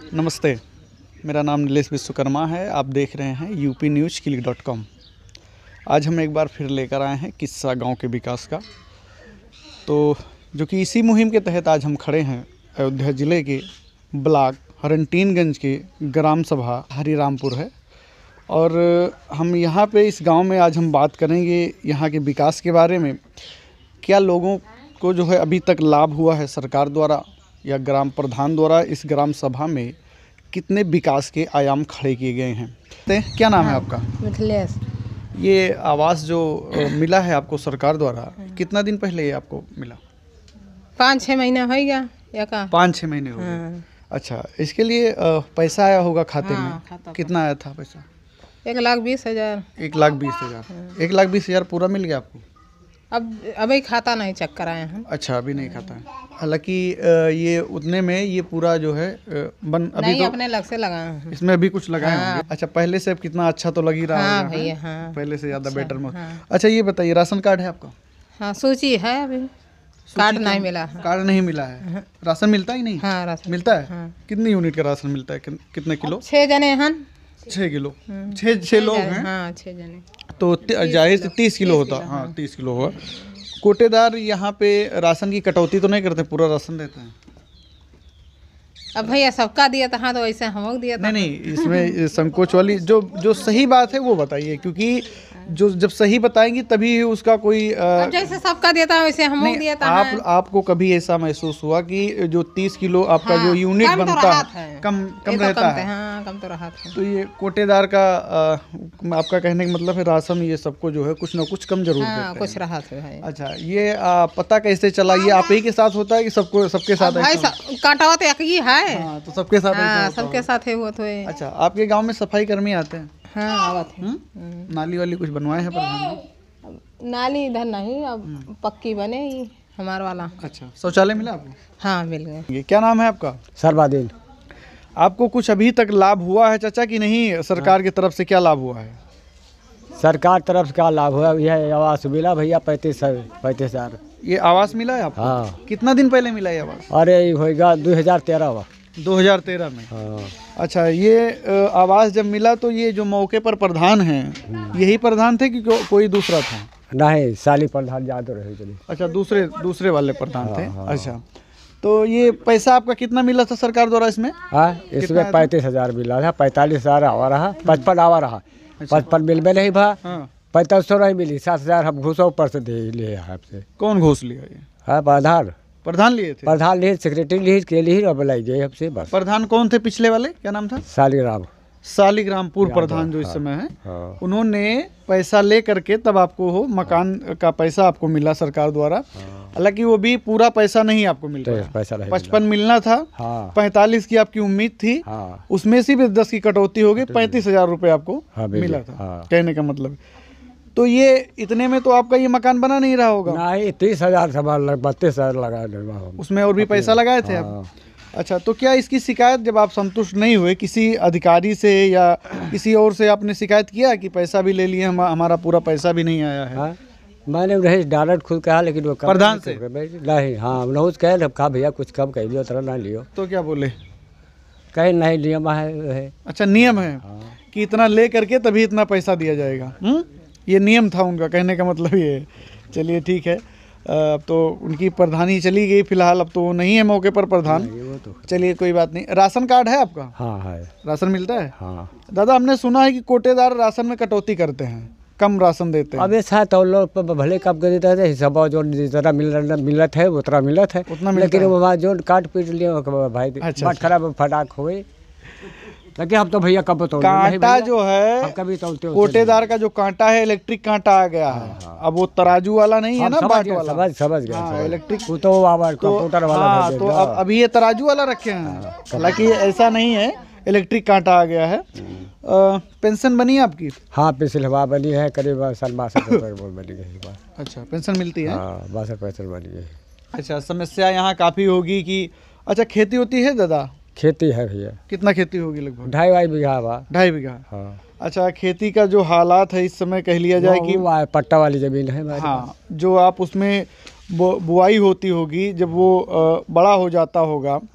नमस्ते, मेरा नाम नीलेश विश्वकर्मा है। आप देख रहे हैं upnewsclick.com। आज हम एक बार फिर लेकर आए हैं किस्सा गांव के विकास का। तो जो कि इसी मुहिम के तहत आज हम खड़े हैं अयोध्या ज़िले के ब्लॉक हरनटीनगंज के ग्राम सभा हरिरामपुर है। और हम यहाँ पे इस गांव में आज हम बात करेंगे यहाँ के विकास के बारे में। क्या लोगों को जो है अभी तक लाभ हुआ है सरकार द्वारा या ग्राम प्रधान द्वारा, इस ग्राम सभा में कितने विकास के आयाम खड़े किए गए हैं। क्या नाम है आपका? मिथिलेश। ये आवास जो मिला है आपको सरकार द्वारा, कितना दिन पहले ये आपको मिला? 5-6 महीना हो गया या का? 5-6 महीने हो गए। अच्छा, इसके लिए पैसा आया होगा खाते में? कितना आया था पैसा? 1,20,000। 1,20,000। 1,20,000 पूरा मिल गया आपको? अभी खाता नहीं चेक कराए हैं। अच्छा, अभी नहीं खाता है। हालांकि ये उतने में ये पूरा जो है अभी नहीं, तो अपने लग से लगाए हैं। इसमें अभी कुछ लगाए होंगे। अच्छा, पहले से अब कितना अच्छा तो लग ही रहा हाँ होगा। भैया, हाँ। पहले से ज़्यादा बेटर में। हाँ। अच्छा, ये बताइए, राशन कार्ड है आपका? हाँ, सूची है, अभी कार्ड नहीं मिला है। कार्ड नहीं मिला है। राशन मिलता ही नहीं? हाँ, राशन मिलता है। हाँ। कितनी यूनिट का राशन मिलता है? कितने किलो? 6 जने हैं। 6 किलो। 6 लोग हैं। हाँ, 6 जने तो जाहिर से 30 किलो होता। हाँ, 30 किलो होगा। कोटेदार यहाँ पे राशन की कटौती तो नहीं करते, पूरा राशन देते हैं? अब भैया सबका दिया था, हाँ, तो वैसे हम लोग दिया था। नहीं, इसमें संकोच वाली जो सही बात है वो बताइए, क्योंकि जो जब सही बताएंगी तभी उसका कोई अब जैसे सबका दिया था वैसे हम लोग दिया था। आपको कभी ऐसा महसूस हुआ कि जो 30 किलो आपका जो यूनिट बनता है कम रहता है? हाँ, कम तो रहा था। तो ये कोटेदार का आपका कहने का मतलब है राशन ये सबको जो है कुछ ना कुछ कम जरूर देते हैं। कुछ रहा था भाई। अच्छा, ये पता कैसे चला? ये आप ही के साथ होता है कि सबके साथ भाई? कांटा तो एक ही है। हाँ, तो सबके साथ ऐसा होता सबके साथ है वो तो। अच्छा, आपके गांव में सफाई कर्मी आते हैं? हाँ, आवत है। नाली वाली कुछ बनवाए हैं प्रधान? नाली इधर नहीं, अब पक्की बनेगी हमारा वाला। अच्छा, शौचालय मिला आपको? हाँ, मिल गए। क्या नाम है आपका? सर्वादिल। आपको कुछ अभी तक लाभ हुआ है चाचा कि नहीं? सरकार की तरफ से क्या लाभ हुआ है? सरकार तरफ से क्या लाभ हुआ? यह आवास मिला भैया 35,000। ये आवास मिला है आपको? हाँ। कितना दिन पहले मिला ये आवास? अरे ये होगा 2013 2013 में। हाँ। अच्छा, ये आवास जब मिला तो ये जो मौके पर प्रधान हैं यही प्रधान थे कि कोई दूसरा था? नहीं, साली प्रधान यादव रहे चलिए। अच्छा, दूसरे वाले प्रधान थे। हाँ। अच्छा, तो ये पैसा आपका कितना मिला था सरकार द्वारा इसमें? हाँ, इसमें 35,000 मिला था। 45,000 आवा रहा, 55 आवा रहा। 55 मिल में नहीं भा। 4500 नहीं मिली, 7,000 हम घूसों ऊपर से दे लिए आपसे। कौन घूस लिया ये? हाँ, प्रधान लिए थे? प्रधान लिए, सेक्रेटरी लिए, के लिए अब लाई गए हमसे बस। प्रधान कौन थे पिछले वाले? क्या नाम था? सालीग्राम पूर्व प्रधान जो इस समय है। हाँ। उन्होंने पैसा ले करके तब आपको हो मकान का पैसा आपको मिला सरकार द्वारा। हालांकि वो भी पूरा पैसा नहीं आपको मिल रहा है। पैसा 55 मिलना था। हाँ। 45 की आपकी उम्मीद थी। हाँ। उसमें से भी 10 की कटौती हो गई, 35,000 रुपये आपको मिला था। हाँ। कहने का मतलब तो ये इतने में तो आपका ये मकान बना नहीं रहा होगा? नहीं, 30,000 से 32,000 लगा। उसमें और भी पैसा लगाए थे आप? अच्छा, तो क्या इसकी शिकायत जब आप संतुष्ट नहीं हुए किसी अधिकारी से या किसी और से, आपने शिकायत किया कि पैसा भी ले लिए, हमारा पूरा पैसा भी नहीं आया है? हाँ? मैंने रहे डायरेक्ट खुद कहा, लेकिन वो प्रधान से नहीं। हाँ, नहुज कहे कहा भैया कुछ कम कह लियो, तरह ना लियो। तो क्या बोले? कहे नहीं, नियम है। अच्छा, नियम है कि इतना ले करके तभी इतना पैसा दिया जाएगा। ये नियम था उनका, कहने का मतलब ये है। चलिए ठीक है, अब तो उनकी प्रधानी चली गई फिलहाल, अब तो वो नहीं है मौके पर प्रधान। चलिए कोई बात नहीं। राशन कार्ड है आपका? हाँ है। राशन मिलता है? हाँ। दादा, हमने सुना है कि कोटेदार राशन में कटौती करते हैं, कम राशन देते हैं। अब ऐसा तो लोग भले कम कर देता है, हिसाब जो जितना मिलत है उतना मिलत है, लेकिन वहाँ जो काट पीट लिया भाई, बात खराब फटाक हो गई। लेकिन हम तो भैया कब तो कांटा जो है कोटेदार का, जो कांटा है इलेक्ट्रिक कांटा आ गया है। अब वो तराजू वाला नहीं है ना, बाट वाला। समझ गया। इलेक्ट्रिक तो कंप्यूटर वाला। तो अब अभी ये तराजू वाला रखे हैं, हालांकि ऐसा नहीं है, इलेक्ट्रिक कांटा आ गया है। पेंशन बनी है आपकी? हाँ, पेंशन हवा बनी है, करीब 62 बनी है। अच्छा, पेंशन मिलती है? 62 बनी है। अच्छा, समस्या यहाँ काफ़ी होगी कि अच्छा, खेती होती है दादा? खेती है भैया। कितना खेती होगी? लगभग 2.5 बीघा। 2.5 बीघा। हाँ। अच्छा, खेती का जो हालात है इस समय कह लिया जाए कि पट्टा वाली जमीन है। हाँ, जो आप उसमें बुआई होती होगी, जब वो बड़ा हो जाता होगा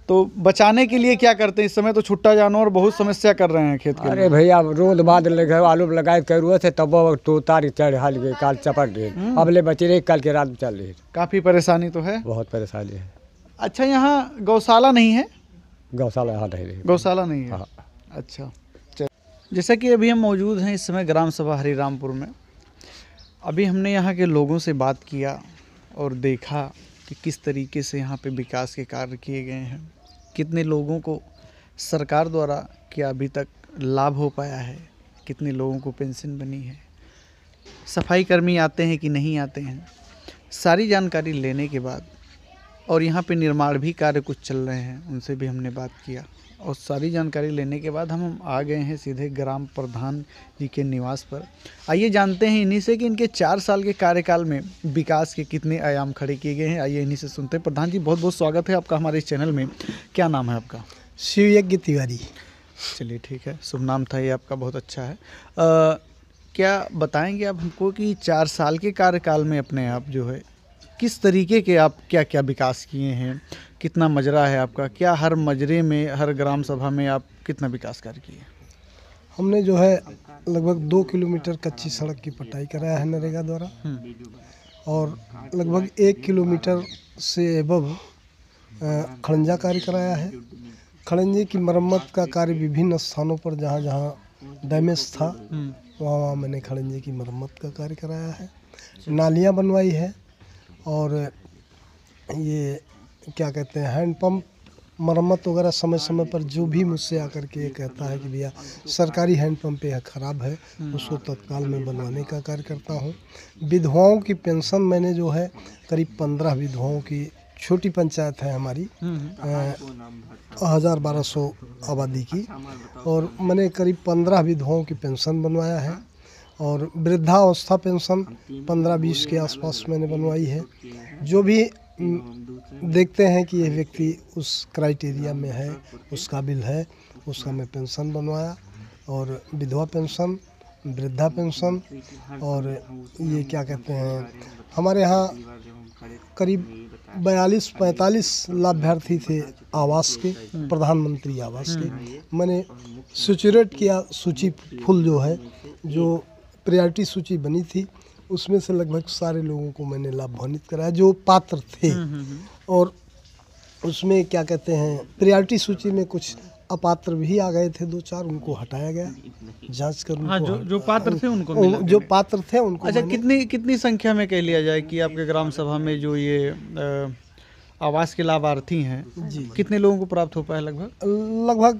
तो बचाने के लिए क्या करते हैं? इस समय तो छुट्टा जानवर बहुत समस्या कर रहे हैं खेत के। अरे भैया रोड बाद लगे आलू लगाए करुआ थे तब तो तार चढ़ हाल गए काल चपट गए। अब ले बचे रहे कल के रात में चल रही। काफ़ी परेशानी तो है, बहुत परेशानी है। अच्छा, यहाँ गौशाला नहीं है? गौशाला यहाँ नहीं रही, गौशाला नहीं है। हाँ। अच्छा, जैसा कि अभी हम मौजूद हैं इस समय ग्राम सभा हरिरामपुर में। अभी हमने यहाँ के लोगों से बात किया और देखा कि किस तरीके से यहाँ पे विकास के कार्य किए गए हैं, कितने लोगों को सरकार द्वारा क्या अभी तक लाभ हो पाया है, कितने लोगों को पेंशन बनी है, सफाई कर्मी आते हैं कि नहीं आते हैं। सारी जानकारी लेने के बाद और यहाँ पे निर्माण भी कार्य कुछ चल रहे हैं, उनसे भी हमने बात किया और सारी जानकारी लेने के बाद हम आ गए हैं सीधे ग्राम प्रधान जी के निवास पर। आइए जानते हैं इन्हीं से कि इनके 4 साल के कार्यकाल में विकास के कितने आयाम खड़े किए गए हैं। आइए इन्हीं से सुनते हैं। प्रधान जी, बहुत बहुत स्वागत है आपका हमारे इस चैनल में। क्या नाम है आपका? शिवयज्ञ तिवारी। चलिए ठीक है, शुभ नाम था ये आपका, बहुत अच्छा है। क्या बताएंगे आप हमको कि 4 साल के कार्यकाल में अपने आप जो है किस तरीके के आप क्या क्या विकास किए हैं, कितना मजरा है आपका, क्या हर मजरे में हर ग्राम सभा में आप कितना विकास कार्य किए? हमने जो है लगभग 2 किलोमीटर कच्ची सड़क की पटाई कराया है नरेगा द्वारा और लगभग 1 किलोमीटर से एबव खड़ंजा कार्य कराया है। खड़ंजे की मरम्मत का कार्य विभिन्न स्थानों पर जहाँ जहाँ डैमेज था वहाँ वहाँ मैंने खड़ंजे की मरम्मत का कार्य कराया है। नालियाँ बनवाई है और ये क्या कहते हैं हैंडपम्प मरम्मत वगैरह समय समय पर जो भी मुझसे आकर के ये कहता है कि भैया सरकारी हैंडपम्प यह ख़राब है, उसको तत्काल में बनवाने का कार्य करता हूँ। विधवाओं की पेंशन मैंने जो है करीब 15 विधवाओं की, छोटी पंचायत है हमारी 1200 आबादी की, और मैंने करीब 15 विधवाओं की पेंशन बनवाया है और वृद्धावस्था पेंशन 15-20 के आसपास मैंने बनवाई है। जो भी देखते हैं कि यह व्यक्ति उस क्राइटेरिया में है, उस काबिल है, उसका मैं पेंशन बनवाया। और विधवा पेंशन, वृद्धा पेंशन और ये क्या कहते हैं, हमारे यहाँ करीब 42-45 लाभार्थी थे आवास के, प्रधानमंत्री आवास के। मैंने सैचुरेट किया सूची फुल जो है, जो प्रायोरिटी सूची बनी थी उसमें से लगभग सारे लोगों को मैंने लाभान्वित कराया जो पात्र थे। और उसमें क्या कहते हैं, प्रायोरिटी सूची में कुछ अपात्र भी आ गए थे 2-4, उनको हटाया गया जांच कर। हाँ, जो पात्र थे उनको मिला, जो पात्र थे उनको। अच्छा, कितनी संख्या में कह लिया जाए कि आपके ग्राम सभा में जो ये आवास के लाभार्थी हैं जी, कितने लोगों को प्राप्त हो पाया? लगभग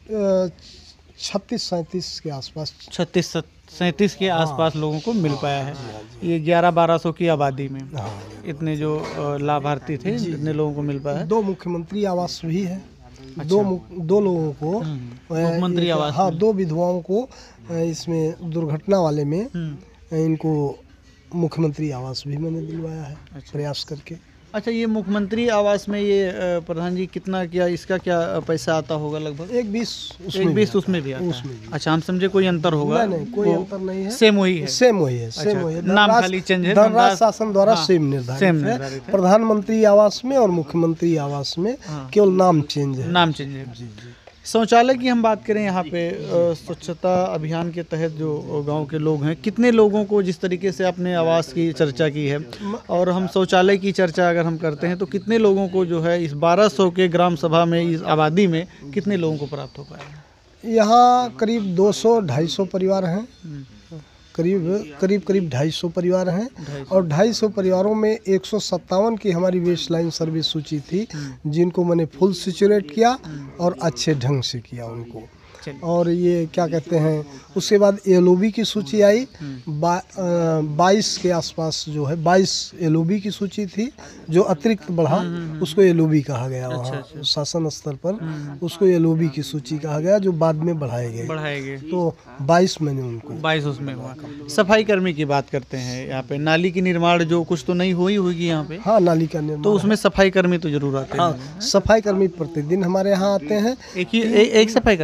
36-37 के आसपास, 36-37 के आसपास लोगों को मिल पाया है। ये 1100-1200 की आबादी में इतने जो लाभार्थी थे, इतने लोगों को मिल पाया है। 2 मुख्यमंत्री आवास भी है। अच्छा। दो लोगों को मुख्यमंत्री आवास, हाँ, 2 विधवाओं को इसमें दुर्घटना वाले में इनको मुख्यमंत्री आवास भी मैंने दिलवाया है। अच्छा। प्रयास करके। अच्छा, ये मुख्यमंत्री आवास में ये प्रधान जी कितना क्या इसका क्या पैसा आता होगा? लगभग 1-20 उसमें भी आता है। अच्छा, हम समझे कोई अंतर होगा। नहीं, कोई अंतर नहीं है, सेम वही है। सेम वही है। नाम खाली चेंज है। धनराज शासन द्वारा सेम निर्धारित है। प्रधानमंत्री आवास में और मुख्यमंत्री आवास में केवल नाम चेंज है। नाम चेंज है। शौचालय की हम बात करें, यहाँ पे स्वच्छता अभियान के तहत जो गांव के लोग हैं, कितने लोगों को, जिस तरीके से आपने आवास की चर्चा की है और हम शौचालय की चर्चा अगर हम करते हैं तो कितने लोगों को जो है इस 1200 के ग्राम सभा में, इस आबादी में कितने लोगों को प्राप्त हो पाया? यहाँ करीब 200-250 परिवार हैं, करीब 250 परिवार हैं और 250 परिवारों में 157 की हमारी बेसलाइन सर्विस सूची थी, जिनको मैंने फुल सैचुरेट किया और अच्छे ढंग से किया उनको। और ये क्या कहते हैं, उसके बाद एलओबी की सूची आई 22 के आसपास, जो है 22 एलओबी की सूची थी, जो अतिरिक्त बढ़ा उसको एलओबी कहा गया। वहाँ शासन स्तर पर उसको एलओबी की सूची कहा गया, जो बाद में बढ़ाए गए। तो 22 मैंने उनको 22 उसमें हुआ। सफाई कर्मी की बात करते हैं, यहाँ पे नाली की निर्माण जो कुछ तो नहीं हुई होगी यहाँ पे। हाँ, नाली का निर्माण, तो उसमें सफाई कर्मी तो जरूर आते हैं। हाँ, सफाई कर्मी प्रतिदिन हमारे यहाँ आते हैं। एक सफाई कर्मी? नहीं,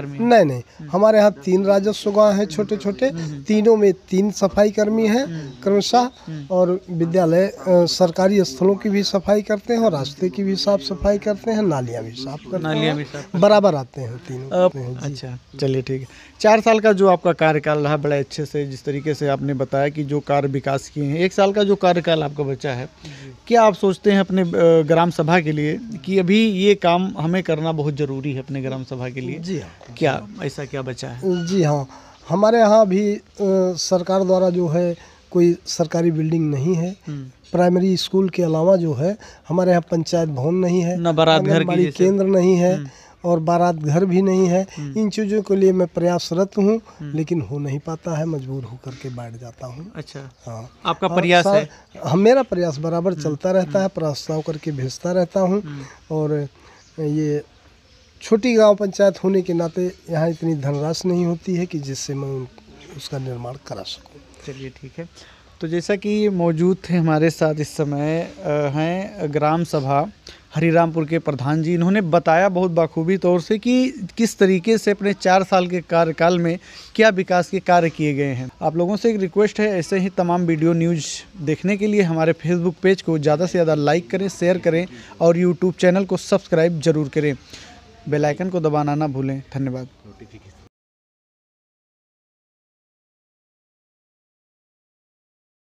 नहीं, हमारे यहाँ 3 राजस्व गाँव हैं छोटे छोटे, तीनों में 3 सफाई कर्मी हैं क्रमशः, और विद्यालय सरकारी स्थलों की भी सफाई करते हैं और रास्ते की भी साफ सफाई करते हैं, नालियाँ भी साफ करते हैं, बराबर आते हैं तीनों। अच्छा, चलिए ठीक है। 4 साल का जो आपका कार्यकाल रहा, बड़े अच्छे से जिस तरीके से आपने बताया कि जो कार्य विकास किए हैं, 1 साल का जो कार्यकाल आपका बचा है, क्या आप सोचते हैं अपने ग्राम सभा के लिए कि अभी ये काम हमें करना बहुत ज़रूरी है अपने ग्राम सभा के लिए? जी हाँ। क्या ऐसा क्या बचा है? जी हाँ, हमारे यहाँ भी सरकार द्वारा जो है कोई सरकारी बिल्डिंग नहीं है। प्राइमरी स्कूल के अलावा जो है हमारे यहाँ पंचायत भवन नहीं है, न बारात घर की केंद्र नहीं है और बारात घर भी नहीं है। इन चीज़ों के लिए मैं प्रयासरत हूँ, लेकिन हो नहीं पाता है, मजबूर होकर के बैठ जाता हूँ। अच्छा, हाँ, आपका प्रयास है? हाँ, मेरा प्रयास बराबर चलता रहता है, प्रस्ताव करके भेजता रहता हूँ, और ये छोटी गांव पंचायत होने के नाते यहाँ इतनी धनराशि नहीं होती है कि जिससे मैं उसका निर्माण करा सकूँ। चलिए ठीक है। तो जैसा कि मौजूद थे हमारे साथ इस समय हैं ग्राम सभा हरिरामपुर के प्रधान जी, इन्होंने बताया बहुत बाखूबी तौर से कि किस तरीके से अपने 4 साल के कार्यकाल में क्या विकास के कार्य किए गए हैं। आप लोगों से एक रिक्वेस्ट है, ऐसे ही तमाम वीडियो न्यूज़ देखने के लिए हमारे फेसबुक पेज को ज़्यादा से ज़्यादा लाइक करें, शेयर करें और यूट्यूब चैनल को सब्सक्राइब ज़रूर करें। बेल आइकन को दबाना ना भूलें। धन्यवाद।